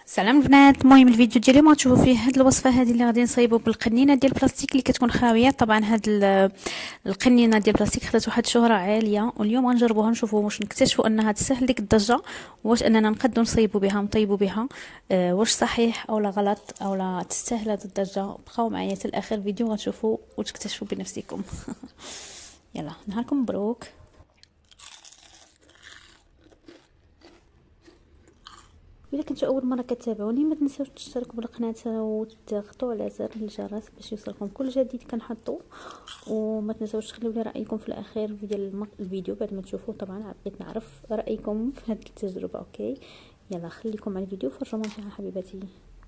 سلام البنات. المهم الفيديو ديالي ما تشوفوا فيه هاد الوصفه هذه اللي غادي نصايبوا بالقنينه ديال البلاستيك اللي كتكون خاويه. طبعا هاد القنينه ديال البلاستيك خدات واحد الشهره عاليه، واليوم غنجربوها نشوفوا واش نكتشفوا انها تسهل ديك الضجه، واش اننا نقدروا نصايبوا بها نطيبوا بها واش صحيح او لا غلط او لا تستاهل هاد الضجه. بقاو معايا حتى الاخر الفيديو غتشوفوا وتكتشفوا بنفسكم. يلا نهاركم مبروك. الا كنتو اول مره كتابعوني ما تنساوش تشتركوا بالقناه وتضغطوا على زر الجرس باش يوصلكم كل جديد كنحطو، وما تنساوش تخليو لي رايكم في الاخير ديال الفيديو بعد ما تشوفوه. طبعا بغيت نعرف رايكم في هذه التجربه. اوكي يلا خليكم على الفيديو فرجوا فيها حبيباتي.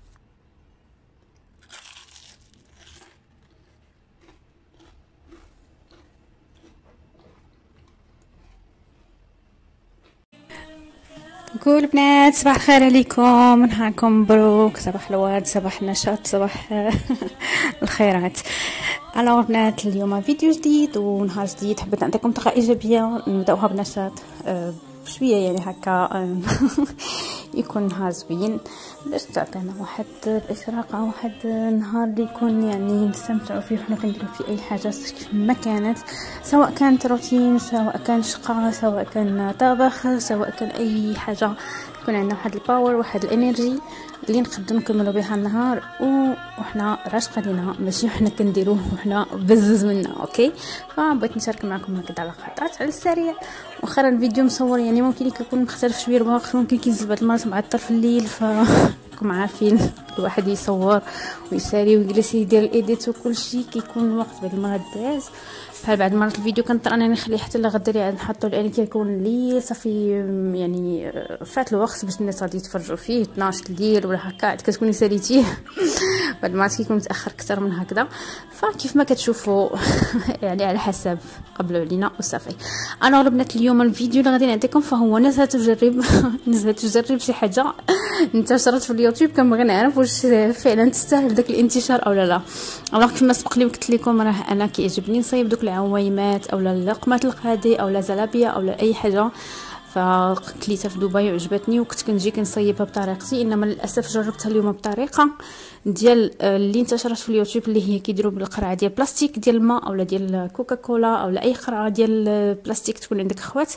قول بنات صباح الخير عليكم، نهاركم مبروك، صباح الورد، صباح النشاط، صباح الخيرات. الو بنات، اليوم فيديو جديد ونهار جديد، حبيت نعطيكم طاقه ايجابيه نبداوها بنشاط بشويه يعني هكا يكون نهار زوين باش تعطينا واحد الاشراقه، واحد النهار اللي يكون يعني نستمتعوا فيه وحنا كنديروا فيه اي حاجه كيف ما كانت، سواء كانت روتين، سواء كان شقه، سواء كان طبخ، سواء كان اي حاجه يكون عندنا واحد الباور، واحد الانرجي اللي نقدروا نكملوا بها النهار وحنا راشقه لينا، ماشي حنا كنديروه وحنا بزز منا. اوكي فبغيت نشارك معكم هكذا على خطات على السريع. واخر الفيديو مصور يعني ممكن يكون مختلف شويه الوقت، ممكن كينزل بعض المرات معطل في الليل، راكم عارفين الواحد يصور ويساري ويجلس يدير الايديت وكل شيء كيكون الوقت بعض المرات داز. بحال بعض المرات الفيديو كنطر انني نخليه حتى لغدا اللي نحطو لان كيكون الليل صافي يعني فات الوقت باش الناس غادي يتفرجوا فيه 12 الليل ولا هكا، عاد كتكوني ساليتيه بعض المرات كيكون متاخر اكثر من هكذا، فكيف ما كتشوفوا يعني على حسب قبلوا علينا وصافي. انا البنات اليوم الفيديو اللي غادي نعطيكم فهو نزهه تجرب نزهه تجرب شي حاجه انتشرت في اليوتيوب، كنبغي نعرف واش فعلا تستاهل داك الانتشار او لا. الوغ كما سبق لي قلت لكم راه انا كيعجبني نصايب دوك العويمات او اللقمات القادي او زلابيه او اي حاجه، فكليتها في دبي وعجبتني وكنت كنجي كنصايبها بطريقتي، انما للاسف جربتها اليوم بطريقه ديال اللي انتشرت في اليوتيوب اللي هي كيديروا بالقرعه ديال بلاستيك ديال الماء او ديال كوكاكولا او اي قرعه ديال بلاستيك تكون عندك اخوات.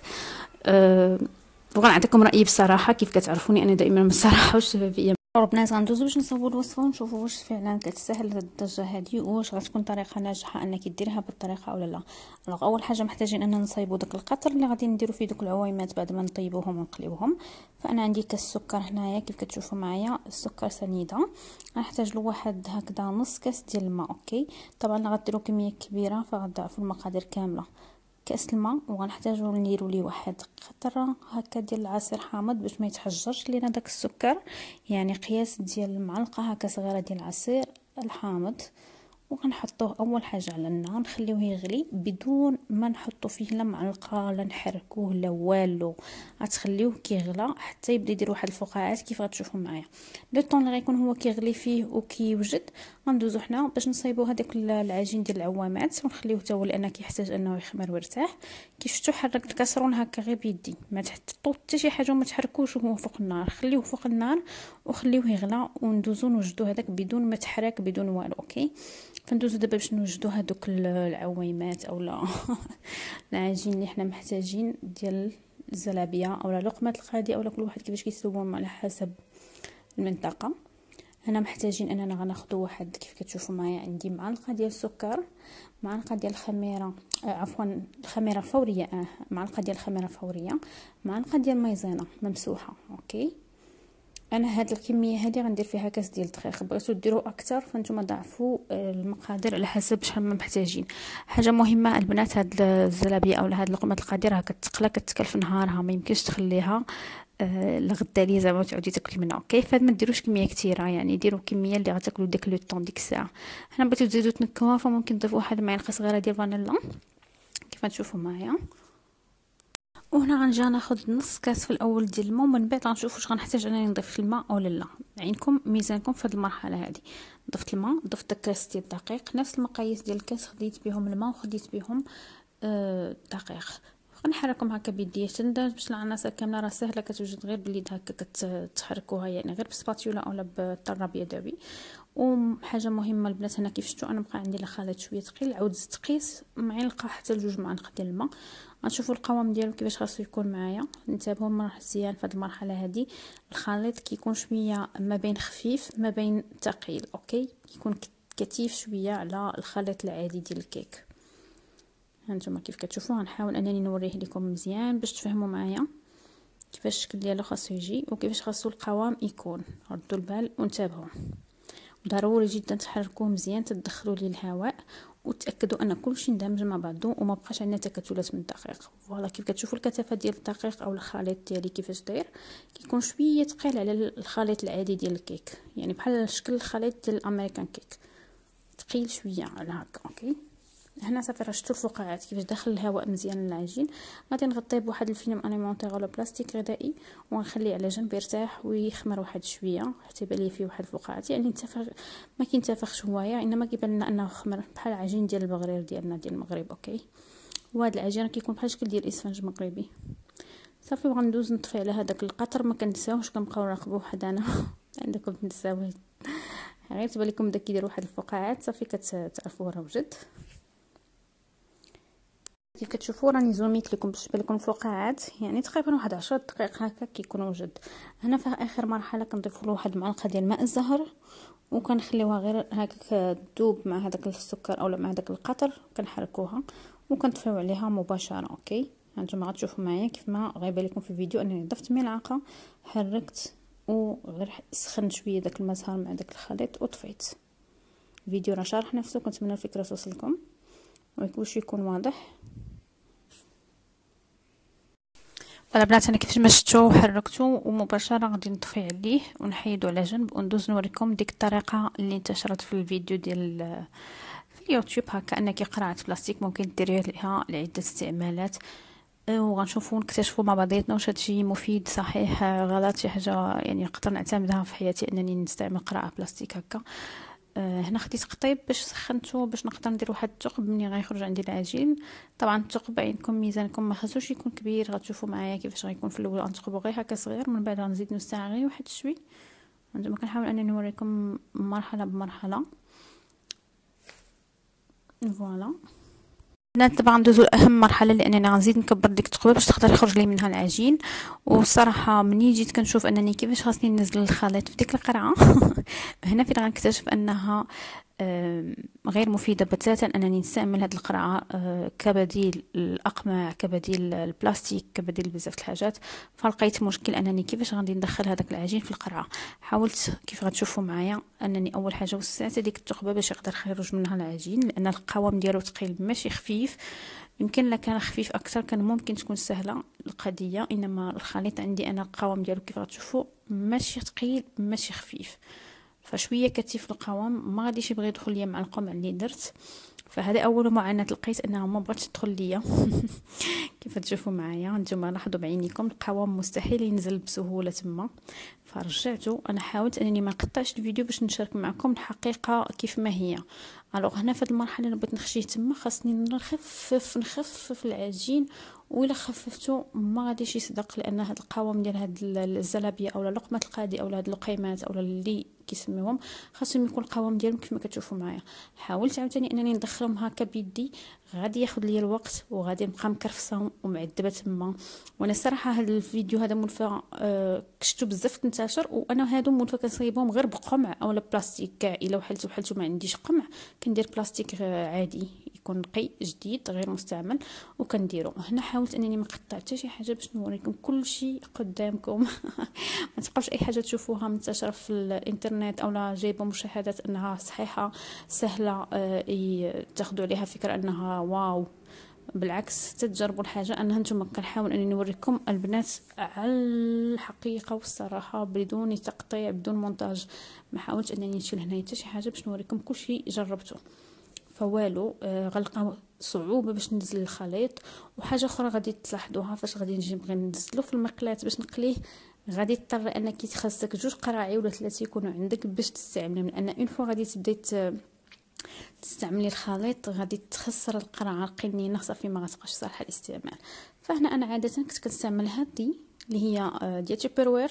وغنعطيكم رايي بصراحه، كيف كتعرفوني انا دائما بصراحه والشفافيه. البنات غندوزو باش نصاوبوا الوصفه ونشوفوا واش فعلا كتسهل هاد الضجه هادي، واش غتكون طريقه ناجحه انك ديريها بالطريقه او لا. اول حاجه محتاجين اننا نصايبوا داك القطر اللي غادي نديروا فيه دوك العويمات بعد ما نطيبوهم ونقليوهم. فانا عندي كاس سكر هنايا كيف كتشوفوا معايا، السكر سنيده. غنحتاج له واحد هكذا نص كاس ديال الماء. اوكي طبعا غديروا كميه كبيره فغتضاعفوا المقادير كامله. كاس الماء، وغنحتاجو نديرو ليه واحد قطره هكا ديال العصير حامض باش ما يتحجرش لينا داك السكر، يعني قياس ديال معلقه هكا صغيره ديال العصير الحامض. وغنحطوه اول حاجه على النار، نخليوه يغلي بدون ما نحطو فيه لا معلقه لا نحركوه لا والو، غتخليوه كيغلى حتى يبدا يدير واحد الفقاعات كيف غتشوفوا معايا. لو طون اللي غيكون هو كيغلي فيه وكيوجد غندوزو حنا باش نصايبو هذاك العجين ديال العوامات ونخليوه حتى هو لان كيحتاج انه يخمر ويرتاح. كيف شفتوا حركت الكاسرون هكا غير بيدي، ما تحطوا حتى شي حاجه وما تحركوش وهو فوق النار، خليوه فوق النار وخليوه يغلى وندوزو نوجدو هذاك بدون ما تحرك بدون والو. اوكي فندوزو دابا باش نوجدو هذوك العويمات او لا العجين اللي حنا محتاجين ديال الزلابيه او لقمه القادي او كل واحد كيفاش كيسووهم على حسب المنطقه. هنا محتاجين اننا غناخذوا واحد كيف كتشوفوا معايا، عندي معلقه ديال السكر، معلقه ديال الخميره عفوا الخميره الفوريه، معلقه ديال الخميره الفوريه، معلقه ديال مايزينا ممسوحه. اوكي انا هاد الكميه هذه غندير فيها كاس ديال الدقيق، بغيتو ديروا اكثر فانتم ضاعفوا المقادير على حسب شحال ما محتاجين. حاجه مهمه البنات، هاد الزلابيه او هاد لقمه القدير راه كتقلى كتكلف نهارها، ما يمكنش تخليها لغدا لي زعما تعودي تاكلي منها. اوكي فهاد ما ديروش كميه كثيره، يعني ديروا كميه اللي غتاكلوا ديك لو طون ديك الساعه. هنا بغيتو تزيدوا تنكوها فممكن تضيفوا واحد معلقه صغيره ديال فانيلا كيف تشوفوا معايا. وهنا غنجي ناخذ نص كاس في الاول ديال الماء، ومن بعد غنشوف واش غنحتاج انني نضيف الماء او لا. عينكم ميزانكم في هذه المرحله هذه. ضفت الماء، ضفت كاس ديال الدقيق، نفس المقاييس ديال الكاس خديت بهم الماء وخديت بهم الدقيق. غنحركهم هكا بيدي باش العناصر كامله راه سهله كتوجد غير باليد هكا كتحركوها، يعني غير بسباتيولا اولا بالطراب يدوي. وحاجه مهمه البنات هنا كيف شفتوا انا بقى عندي الخليط شويه ثقيل، عاود زدت قيس معلقه حتى لجوج معالق ديال الماء. غنشوفوا القوام ديالو كيفاش خاصو يكون معايا. انتبهوا مزيان في هذه المرحله هذه الخليط كيكون شويه ما بين خفيف ما بين ثقيل، اوكي، كيكون كثيف شويه على الخليط العادي ديال الكيك. هانتوما كيف كتشوفوا غنحاول انني نوريه لكم مزيان باش تفهموا معايا كيفاش الشكل ديالو خاصو يجي وكيفاش خاصو القوام يكون. ردوا البال وانتبهوا، ضروري جدا تحركوه مزيان، تدخلوا ليه الهواء وتاكدوا ان كلشي اندمج مع بعضو وما بقاش عندنا تكتلات من الدقيق. فوالا كيف كتشوفوا الكثافه ديال الدقيق او الخليط ديالي كيفاش داير، كيكون شويه ثقيل على الخليط العادي ديال الكيك، يعني بحال شكل الخليط ديال الامريكان كيك، ثقيل شويه على هكا. اوكي، هنا صافي راه شفتوا الفقاعات كيفاش داخل الهواء مزيان للعجين. غادي نغطيه بواحد الفيلم اليمونتير ولا بلاستيك غذائي ونخليه على جنب يرتاح ويخمر واحد شويه حتى يبان لي فيه واحد الفقاعات، يعني ما كينتفخش هوايه، انما كيبان لنا انه خمر بحال العجين ديال البغرير ديالنا ديال المغرب. اوكي، وهذا العجين كيكون بحال الشكل ديال الاسفنج مغربي. صافي وغندوز نطفي على هذاك القطر، ما كنساوش كنبقاو نراقبوه حدانا عندكم تنساوه غير تبان لكم بدا كيدير واحد الفقاعات، صافي كتعرفوا راه وجد. كيف كتشوفوا راني زوميت لكم باش تبان لكم الفقاعات، يعني تقريبا واحد 10 دقائق هكا كيكون وجد. هنا في اخر مرحله كنضيف له واحد المعلقه ديال ماء الزهر وكنخليوها غير هكاك تذوب مع هذاك السكر اولا مع هذاك القطر، كنحركوها وكنطفيو عليها مباشره. اوكي، هانتوما غتشوفوا معايا كيف ما غيبان لكم في الفيديو انني ضفت ملعقه، حركت وغير سخنت شويه داك الماء الزهر مع داك الخليط وطفيت. الفيديو راه شارح نفسه، كنتمنى الفكره توصلكم وكلشي يكون واضح. فوالا بنات انا كيفاش ما شفتو وحركتو ومباشره غادي نطفي عليه ونحيدو على جنب وندوز نوريكم ديك الطريقه اللي انتشرت في الفيديو ديال في اليوتيوب، هكا انك قرعه بلاستيك ممكن ديريها لها لعده استعمالات، وغنشوفوا نكتشفوا مع بعضياتنا واش هادشي مفيد صحيح غلط، شي حاجه يعني نقدر نعتمدها في حياتي انني نستعمل قرعه بلاستيك هكا. هنا خديت قطيب باش سخنته باش نقدر ندير واحد الثقب ملي غيخرج عندي العجين. طبعا الثقب عينكم ميزانكم ما خاصوش يكون كبير، غتشوفوا معايا كيفاش غيكون في الاول غنثقبو غير هكا صغير، من بعد غنزيد نوسع غير واحد شوي. هانتوما كنحاول انني نوريكم مرحله بمرحله. فوالا بنات طبعا ندوزو لاهم مرحله لانني غنزيد نكبر ديك الثقبه باش تقدر يخرج لي منها العجين. والصراحه ملي جيت كنشوف انني كيفاش خاصني ننزل الخليط في ديك القرعه هنا فين غنكتشف انها غير مفيدة بتاتا انني نستعمل هذه القرعة كبديل الاقماع، كبديل البلاستيك، كبديل بزاف الحاجات. فلقيت مشكل انني كيفاش غادي ندخل هذاك العجين في القرعة. حاولت كيف غتشوفوا معايا انني اول حاجة وسعت هذيك الثقبة باش يقدر يخرج منها العجين، لان القوام ديالو ثقيل ماشي خفيف. يمكن لو كان خفيف اكثر كان ممكن تكون سهله القضيه، انما الخليط عندي انا القوام ديالو كيف غتشوفوا ماشي ثقيل ماشي خفيف، فشويه كثيف القوام ما غاديش يبغي يدخل ليا مع القمع اللي درت. فهذا اول معاناه لقيت انها ما بغاتش تدخل ليا كيف تشوفوا معايا نتوما لاحظوا بعينيكم القوام مستحيل ينزل بسهوله تما. فرجعته انا حاولت انني ما نقطعش الفيديو باش نشارك معكم الحقيقه كيف ما هي. الوغ هنا في هذه المرحله اللي بغيت نخشيه تما خاصني نخفف العجين، وإلا خففته ما غاديش يصدق، لان هذا القوام ديال هاد الزلابيه اولا لقمه القادي اولا هاد اللقيمات اولا اللي كيسميوهم خاصهم يكون القوام ديالهم كيف ما كتشوفوا معايا. حاولت عاوتاني انني ندخلهم هكا بيدي، غادي ياخذ لي الوقت وغادي نبقى مكرفصه ومعذبه تما. وانا الصراحه هذا الفيديو هذا منفى كشتو بزاف تنتشر، وانا هادو منفى كنصايبهم غير بقمع اولا بلاستيك كاع. الا وحلتو ما عنديش قمع كندير بلاستيك عادي يكون نقي جديد غير مستعمل وكنديرو. هنا حاولت انني ما نقطع حتى شي حاجه باش نوريكم كل شيء قدامكم ما تبقاوش اي حاجه تشوفوها منتشره في الانترنت اولا جايبه مشاهدات انها صحيحه سهله تاخذوا عليها فكره انها واو. بالعكس تجربوا الحاجه انها نتوما كنحاول انني نوريكم البنات على الحقيقه والصراحه بدون تقطيع بدون مونتاج. ما حاولتش انني نشيل هنايا حتى شي حاجه باش نوريكم كل شيء جربته. فوالو غنلقى صعوبه باش ننزل الخليط. وحاجه اخرى غادي تلاحظوها فاش غادي نجي نبغي ننزلو في المقلاة باش نقليه، غادي تضطر انك خاصك 2 قراعي ولا 3 يكونوا عندك باش تستعملهم، لان اون فوا غادي تبداي تستعملي الخليط غادي تخسر القرعه القنينه صافي ما غتبقاش صالحه للاستعمال. فهنا انا عاده كنت كنستعمل هذه اللي هي ديال تيبروير،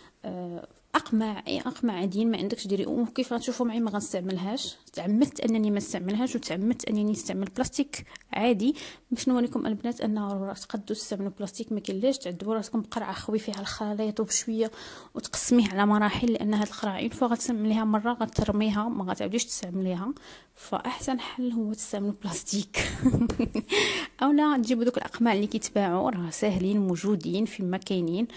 اقمع عاديين ما عندكش ديري. وكيف غتشوفوا معي ما غنستعملهاش، تعمدت انني ما نستعملهاش وتعمدت انني نستعمل بلاستيك عادي باش نوريكم البنات انه تقدروا تستعملوا بلاستيك. ما كاينلاش تعذبوا راسكم بقرعه خوي فيها الخليط وبشويه وتقسميه على مراحل، لان هاد القرعه اون فوا غتستعمليها مره غترميها ما غتعاوديش تستعمليها. فاحسن حل هو تستعملوا بلاستيك اولا تجيبوا دوك الاقماع اللي كيتباعوا، راه ساهلين موجودين فيما كاينين.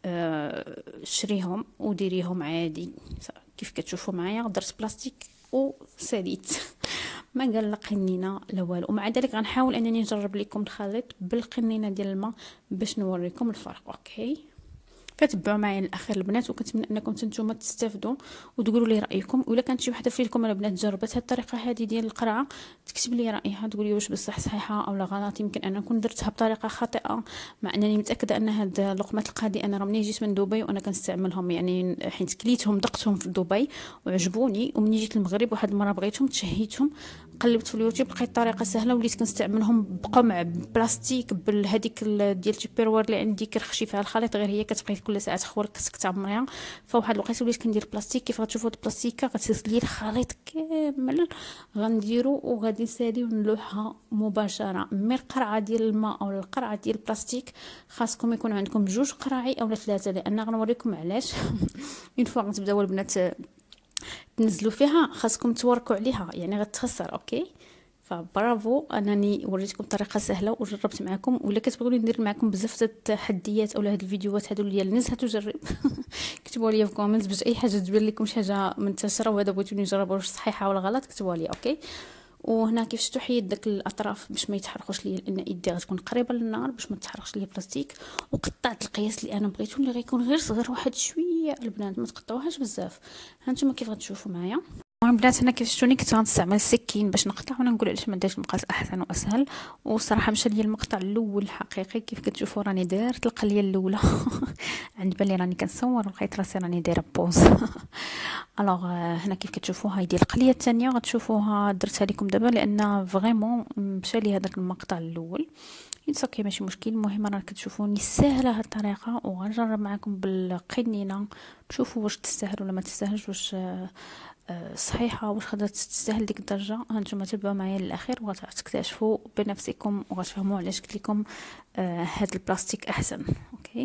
شريهم وديريهم عادي كيف كتشوفوا معايا. درت بلاستيك وساليت ما قال لا قنينه لا والو. ومع ذلك غنحاول انني نجرب لكم الخليط بالقنينه ديال الماء باش نوريكم الفرق. اوكي فتبعوا معايا للاخر البنات، وكنتمنى انكم نتوما تستافدوا وتقولوا لي رايكم. ولا كانت شي وحده فيكم البنات جربت هذه الطريقه هذه ديال القرعه تكتب لي رايها، تقول لي واش بصح صحيحه او لا غلط. يمكن انا نكون درتها بطريقه خاطئه، مع انني متاكده ان هاد لقمه القادي انا راه ملي جيت من دبي وانا كنستعملهم، يعني حيت كليتهم دقتهم في دبي وعجبوني، ومني جيت المغرب واحد المره بغيتهم تشهيتهم قلبت في اليوتيوب لقيت طريقه سهله وليت كنستعملهم بقمع بلاستيك بالهذيك ديال تيبروير اللي عندي كرخشي فيها الخليط، غير هي كتبقى كل ساعه تخور كتعمريها. فواحد الوقت وليت كندير بلاستيك. كيف غتشوفوا البلاستيكه غتسلي الخليط كامل غنديرو وغادي نسالي ونلوحها مباشره. من القرعه ديال الماء او القرعه ديال البلاستيك خاصكم يكون عندكم 2 قراعي او 3، لان غنوريكم علاش. اون فوا غتبداو البنات تنزلوا فيها خاصكم توركوا عليها، يعني غتخسر. اوكي فبرافو انني وريتكم طريقه سهله وجربت معكم. ولا كتبغوني ندير معكم بزاف التحديات او هاد الفيديوهات هادو ديال نزهه تجرب كتبوا لي في كومنت باش اي حاجه تبان لكم شي حاجه منتشره وهذا بغيتوني نجربوا واش صحيحه ولا غلط كتبوا لي. اوكي وهنا كيف شفتوا حيد داك الاطراف باش ما يتحرقوش ليا، لان يدي غتكون قريبه للنار باش ما تحرقش ليا البلاستيك. وقطعت القياس اللي انا بغيتو اللي غيكون غير صغير واحد شويه البنات، ما تقطعوهاش بزاف. هانتوما كيف غتشوفوا معايا. المهم بنات هنا كيف شفتوني كنت غنستعمل السكين باش نقطع، وانا نقول علاش ما دايرش المقاس احسن واسهل. وصراحه مشى ليا المقطع الاول الحقيقي. كيف كتشوفوا راني دارت القليه الاولى عند بالي راني كنصور ولقيت راسي راني دايره بوز الوغ هنا كيف كتشوفوا هاي ديال القليه الثانيه غتشوفوها درتها لكم دابا لان فريمون مشى لي هذاك المقطع الاول. يتسكي ماشي مشكل. المهم راه كتشوفوني ساهله هاد الطريقه وغنجرب معكم بالقنينه تشوفوا واش تستاهل ولا ما تستاهلش، واش صحيحه واش خدات تستاهل ديك الدرجه. هانتوما تبعوا معايا للاخير وغتكتشفوا بنفسكم وغتفهموا علاش قلت لكم هاد البلاستيك احسن. اوكي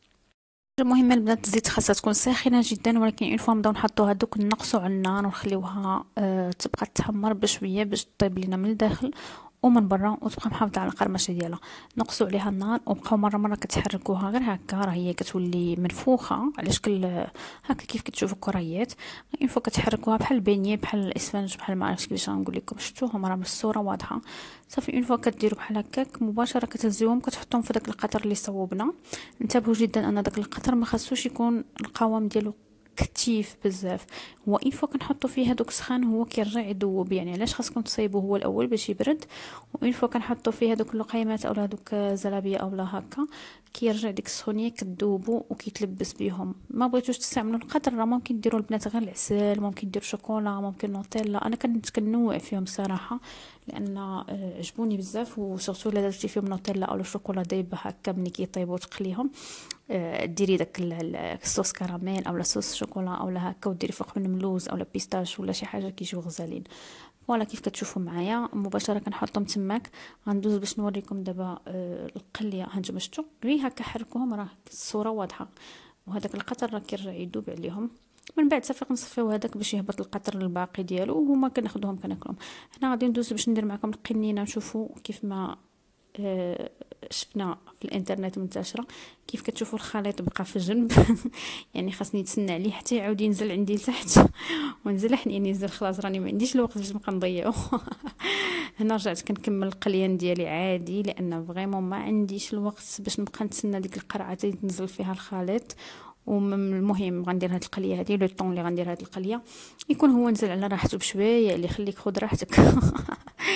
المهم البنات الزيت خاصها تكون ساخنه جدا، ولكن اون فوا نبداو نحطوا هذوك نقصوا على النار ونخليوها تبقى تحمر بشويه باش طيب لينا من الداخل ومن برا وتبقى محافظه على القرمشه ديالها. نقصوا عليها النار وبقاو مره كتحركوها غير هكا، راه هي كتولي منفوخه على شكل هكا كيف كتشوفوا كريات. اون فوا كتحركوها بحال البينيه بحال الاسفنج بحال ما عرفتش كيفاش نقول لكم، شفتوهم راه بالصوره واضحه. صافي اون فوا كديروا بحال هكاك مباشره كتهزوهم كتحطوهم في داك القطر اللي صوبنا. انتبهوا جدا ان داك القطر ما خاصوش يكون القوام ديالو كتيف بزاف. هو اين فوا كنحطوا فيه هذوك سخان هو كيرجع يذوب، يعني علاش خاصكم تصايبوه هو الاول باش يبرد، وين فوا كنحطوا فيه هذوك اللقيمات اولا هذوك زلابيه اولا هكا كيرجع ديك السخونيه كتذوبوا وكيتلبس بهم. ما بغيتوش تستعملوا القطر راه ممكن ديروا البنات غير العسل، ممكن ديروا شوكولا، ممكن نوتيلا. انا كنت كنوع فيهم صراحه لان عجبوني بزاف، وسورتو الا درتي فيهم نوتيلا اولا شوكولا دايبه هكا ملي كيطيبوا تقليهم ديري داك الصوص كراميل اولا صوص شوكولا اولا هكا وديري فوق من ملوز اولا بيستاش ولا شي حاجه كيجيو غزالين. فوالا كيف كتشوفوا معايا مباشره كنحطهم تماك. غندوز باش نوريكم دابا القليه. هانتوما شفتوا غير هكا حركوهم راه الصوره واضحه، وهذاك القطر راه كيرجع يذوب عليهم. من بعد صافي كنصفيو هذاك باش يهبط القطر الباقي ديالو وهما كناخذوهم كناكلهم. هنا غادي ندوز باش ندير معكم القنينه نشوفوا كيف ما شفنا في الانترنت منتشره. كيف كتشوفوا الخليط بقى في جنب يعني خاصني نتسنى عليه حتى يعاود ينزل عندي لتحت ونزل حنين ينزل. خلاص راني ما عنديش الوقت باش نبقى نضيعو هنا رجعت كنكمل القليان ديالي عادي لان فريمون ما عنديش الوقت باش نبقى نتسنى ديك القرعه تنزل فيها الخليط. والمهم غندير هاد القليه هذه لو طون اللي غندير هاد القليه يكون هو نزل على راحته بشويه اللي يخليك خذ راحتك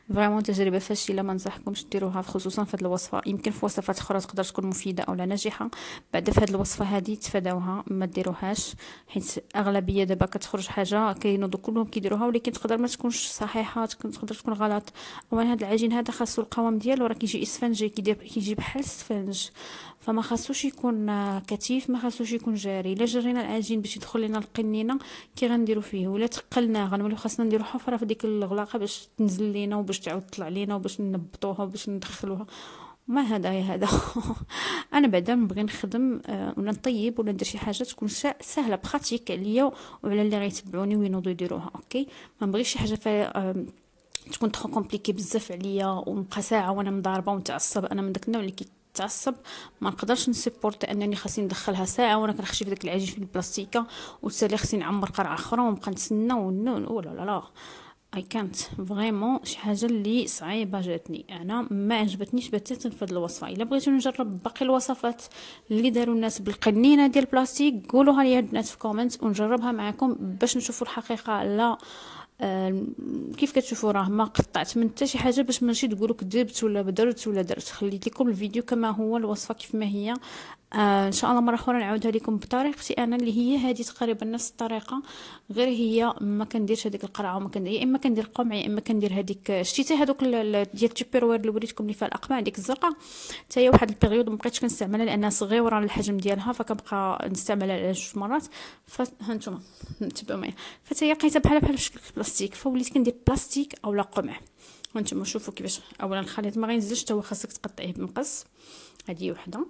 فريمون تجربه فاشله، ما ننصحكمش ديروها خصوصا في هذه الوصفه. يمكن في وصفات اخرى تقدر تكون مفيده او لا ناجحه، بعد في هذه الوصفه هذه تفاداوها، ما ديروهاش، حيت اغلبيه دابا كتخرج حاجه كينوضوا كلهم كيديروها، ولكن تقدر ما تكونش صحيحه، تقدر تكون غلط. اولا هذا العجين هذا خاصو القوام ديالو راه كيجي اسفنجي، كيجي بحال السفنج، فما خاصوش يكون كثيف، ما خاصوش يكون جاري. الا جرينا العجين باش يدخل لنا القنينه كي غنديرو فيه، ولا تقلناه غنوليو خاصنا نديرو حفره في ديك الغلاقه باش تنزل لينا وباش تعاود تطلع لينا وباش نبطوها وباش ندخلوها. ما هذا هذا انا بعدا نبغي نخدم ولا نطيب ولا ندير شي حاجه تكون سهله براتيك عليا وعلى اللي غيتبعوني وينوضوا يديروها. اوكي، ما نبغيش شي حاجه فيها تكون ترو كومبليكي بزاف عليا ونبقى ساعه وانا مضاربه ونتعصب. انا من داك النوع اللي تعصب، ما نقدرش نسيبورت انني خاصني ندخلها ساعه وانا كنخشي في داك العجين في البلاستيكه، وتسالي خصني نعمر قرعه اخرى ونبقى نتسنى ولا لا لا. اي كانت فريمون شي حاجه اللي صعيبه جاتني، انا ما عجبتنيش بتاتا في هذه الوصفه. الا بغيتو نجرب باقي الوصفات اللي داروا الناس بالقنينه ديال البلاستيك قولوها لي البنات في كومنت ونجربها معكم باش نشوفوا الحقيقه. لا كيف كتشوفوا راه ما قطعت من حتى شي حاجه باش ماشي تقولوا كذبت ولا درت ولا درت. خليت لكم الفيديو كما هو، الوصفه كيف ما هي. ان شاء الله مره اخرى نعاودها لكم بطريقتي انا اللي هي هذه تقريبا نفس الطريقه، غير هي ما كنديرش هذيك القرعه وما كندير، يا اما كندير قمع يا اما كندير هذيك شتيتي هذوك ديال تيبروير اللي وريتكم اللي فيها الاقماع ديك الزرقاء، حتى هي واحد البيريود ما بقيتش كنستعملها لانها صغيره الحجم ديالها، فكنبقى نستعملها على جوج مرات. فهانتوما تبعوا معايا، فتا هي لقيتها بحال في شكل البلاستيك، فوليت كندير بلاستيك اولا قمع. هانتوما شوفوا كيفاش. اولا الخليط ما غينزلش حتى هو، خاصك تقطعيه بمقص. هذه وحده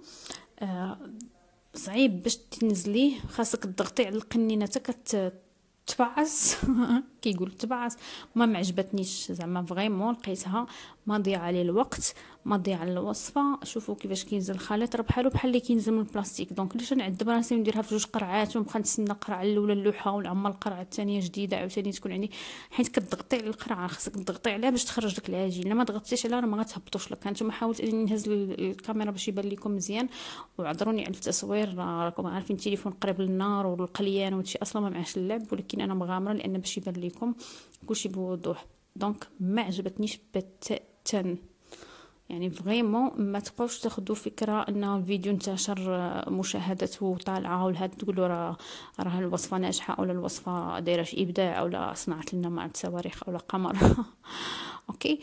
صعيب باش تنزليه، خاصك تضغطي على القنينه حتى تبعص كيقول تبعص. ما عجبتنيش زعما فريمون، لقيتها ما ضيع عليه الوقت، ما ضيع على الوصفه. شوفوا كيفاش كينزل الخليط، راه بحال اللي كينزل من البلاستيك. دونك علاش نعذب راسي ونديرها في جوج قرعات ونبقى نتسنى القرعه الاولى اللوحه ونعمر القرعه الثانيه جديده عاوتاني تكون عندي، حيت كتضغطي على القرعه خاصك تضغطي عليها باش تخرج لك العجين. الا ما ضغطتيش عليها راه ما غتهبطوش لك. هانتوما حاولت اني نهز الكاميرا باش يبان لكم مزيان، وعذروني على التصوير، راكم عارفين التليفون قريب للنار والقليان وهادشي اصلا ما معاش اللعب، ولكن انا مغامره لان باش يبان لكم كلشي بوضوح. دونك ما عجبتنيش بتاتا، يعني فريمون ما تبقاوش تاخذوا فكره ان الفيديو انتشر مشاهدته طالعه ولا تقولوا راه الوصفه ناجحه او الوصفه دايره شي ابداع او صنعت لنا مع صواريخ او قمر اوكي،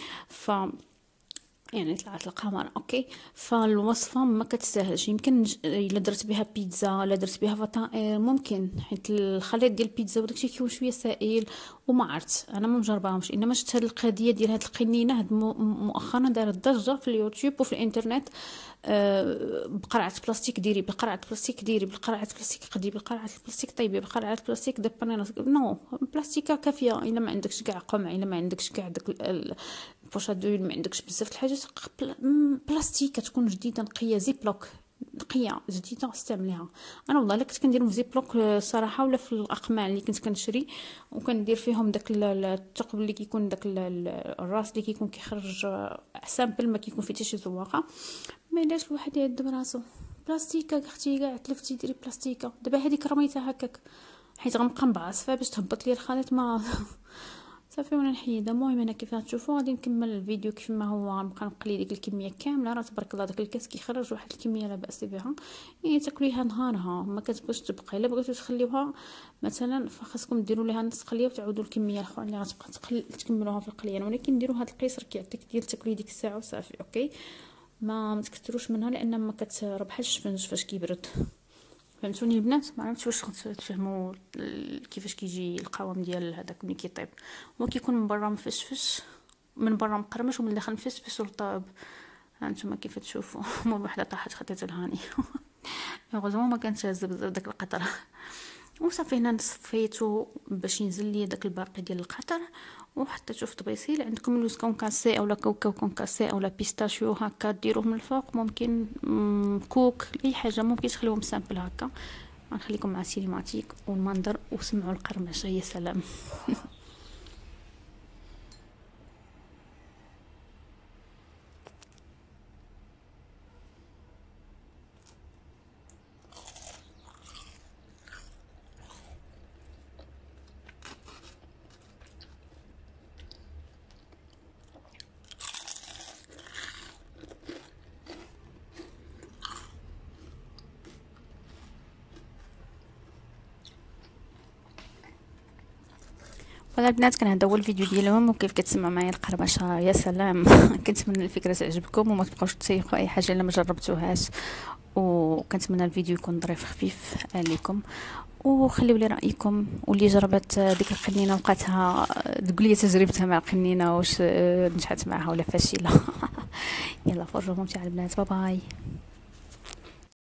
يعني طلعت القمر. اوكي، فالوصفه ما كتستاهلش. يمكن الا درت بها بيتزا، الا درت بها فطائر ممكن، حيت الخليط ديال البيتزا وداكشي كيكون شويه سائل وما عرفت انا ما مجرباهمش. انما شفت هاد القضيه ديال هاد القنينه هاد مؤخرا دارت ضجه في اليوتيوب وفي الانترنت. بقرعه بلاستيك ديري، بقرعه بلاستيك ديري، بقرعه بلاستيك قدي، بقرعه البلاستيك طيبي، بقرعه بلاستيك دبري. نو، بلاستيكه كافيه. الا ما عندكش كاع قمع، الا ما عندكش كاع داك البوشادور، ما عندكش بزاف الحاجات، بلاستيكه تكون جديده نقيه، زيبلوك نقيه جديده استعمليها. انا والله كنت كنديرهم في زيبلوك الصراحه، ولا في الاقماع اللي كنت كنشري وكندير فيهم داك الثقب اللي كيكون داك الراس اللي كيكون كيخرج سامبل، ما كيكون فيه حتى شي زواقه. ما علاش الواحد يعذب راسو؟ بلاستيكه اختي كاع تلفتي ديري بلاستيكه. دابا هذيك رميتها هكاك حيت غنبقى مبعصفه باش تهبط لي الخليط، ما صافي وانا نحيدها. المهم انا كيف غتشوفوا غادي نكمل الفيديو كيف ما هو، نبقى نقلي ديك الكميه كامله. راه تبارك الله داك الكاس كيخرج واحد الكميه لا باس بها، يعني تاكليها نهارها ما كتبغيش تبقى. الا بغيتو تخليوها مثلا فخاصكم ديروا ليها نص قليه وتعودوا الكميه الاخرى اللي غتبقى تكملوها في القليه، ولكن ديروا هذا القيصر كيعطيك ديال تاكلي ديك الساعه وصافي. اوكي، ما تكثروش منها لان ما كتربح بحال الشفنج فاش كيبرد. فهمتوني البنات؟ ما عرفتش واش تفهموا كيفاش كيجي القوام ديال هذاك ملي كيطيب. هو كيكون من برا مفشفش، من برا مقرمش، ومن الداخل مفشفش ورطب. هانتوما كيف تشوفوا مول وحده طاحت خديت الهاني غزوه ما كانش هز بزاف داك القطره. وصافي هنا صفيتو باش ينزل لي داك الباقي ديال القطر، وحطيتو في طبيسيل. عندكم لوز كونكاسي اولا كاوكاو كونكاسي اولا بيستاشيو هكا ديروه من الفوق، ممكن كوك اي حاجه، ممكن تخليوهم سامبل هكا. غنخليكم مع سينماتيك والمنظر وسمعوا القرمشه. يا سلام فوالا البنات كان هذا هو الفيديو ديالهم، وكيف كتسمعوا معايا القرمشه يا سلام. كنتمنى الفكره تعجبكم وما تبقاوش تسيقوا اي حاجه الا ما جربتوهاش، وكنتمنى الفيديو يكون ظريف خفيف عليكم. وخليو لي رايكم، واللي جربت ديك القنينه وقعتها تقول لي تجربتها مع القنينه واش نجحت معها ولا فاشله. يلا فرجه ممتعه البنات، باي باي.